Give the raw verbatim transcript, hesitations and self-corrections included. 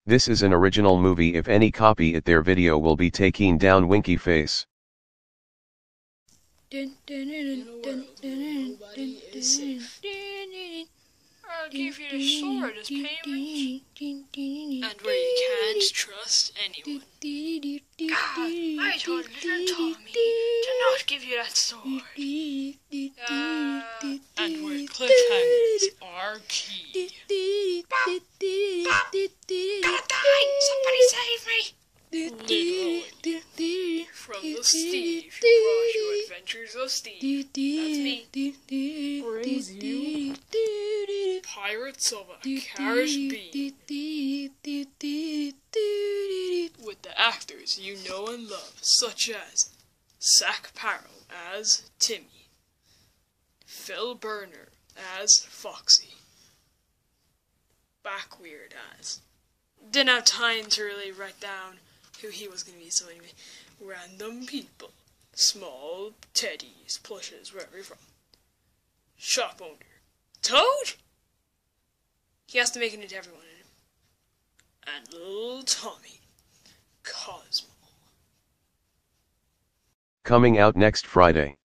This is an original movie. If any copy it, their video will be taking down winky face. Dun, dun, dun, dun, dun, dun, dun, dun. I'll give you the sword as payment, and where you can't trust anyone. God, I told little Tommy to not give you that sword. Uh, and where cliffhangers are key. Bop, bop, gonna die! Somebody save me! Literally. From the Steve, who brought you Adventures of Steve. That's me. Brings you Pirates of the Caribbean. With the actors you know and love, such as Zach Parrow as Timmy, Phil Burner as Foxy, Backweird as... Didn't have time to really write down who he was going to be, so anyway, random people, small teddies, plushes, wherever you're from. Shop owner, Toad? He has to make it into everyone in him. And little Tommy, Cosmo. Coming out next Friday.